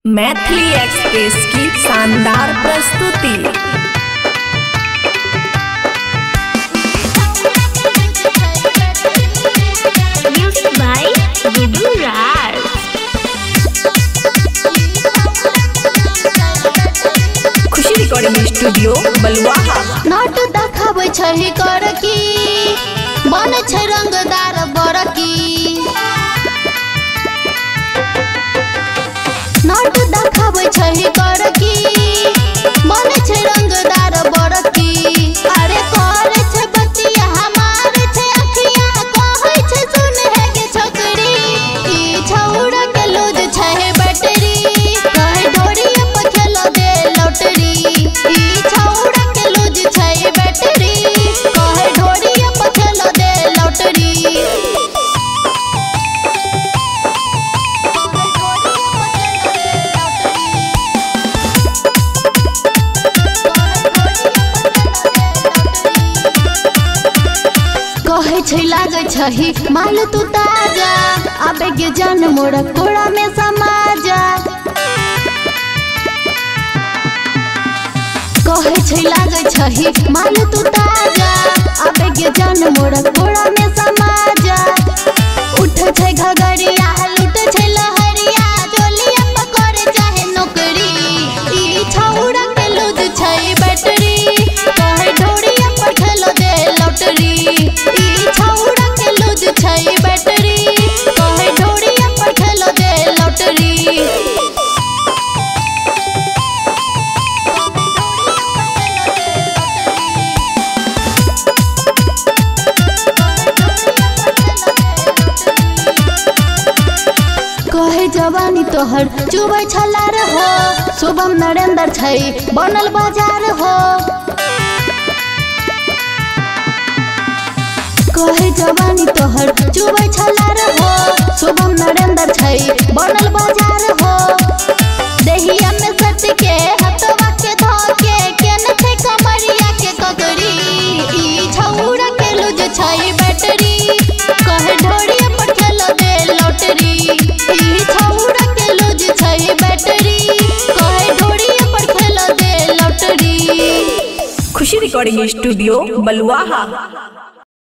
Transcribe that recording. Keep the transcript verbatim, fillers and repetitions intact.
Maithili express की शानदार प्रस्तुति। Music by Guddu Raj. Khushi recording studio Baluaha. नट देखाबै छै कर की बन छै रंगदार बरकी। नट देखाबै छै कर की बन छै रंगदार बरकी। अरे करे छै बतिया हमार छै अखिया कहै छै सुन है के छोकरी। ई छौड़ा के लूज छै बैटरी कहे ढोरिया पे खेल दे लॉटरी। ई छौड़ा के लूज छै बैटरी कहे ढोरिया पे खेल दे लॉटरी। कहे छै लागे छही माल तू ताजा आबे के जान मोरा कोड़ा में समा जा। कहे छै लागे छही माल तू ताजा आबे के जान मोरा कोड़ा में समा जा। उठ छै घगरिया लूट छै लहरिया जोलिया पकड़ चाहे नौकरी। ई छौड़ा के लूज छै बैटरी कहे ढोरिया पर खेल दे लॉटरी। ई छौड़ा के लूज छै बैटरी कहे ढोरिया पर खेल दे लॉटरी। कहे जवानी तोहर चुबै छला रहो शुभम नरेंद्र छै बनल बाजार हो। कहे जवानी तोहर चुबै छला रहो शुभम नरेंद्र छै बनल बाजार हो। देहिया में सट के हथवा के धोके केने छै कमरिया के ककरी। ई छौड़ा के लूज छै बैटरी कहे ढोरिया पर खेल दे लॉटरी। ई छौड़ा के लूज छै बैटरी कहे ढोरिया पर खेल दे लॉटरी। खुशी रिकॉर्डिंग स्टूडियो बलुआहा।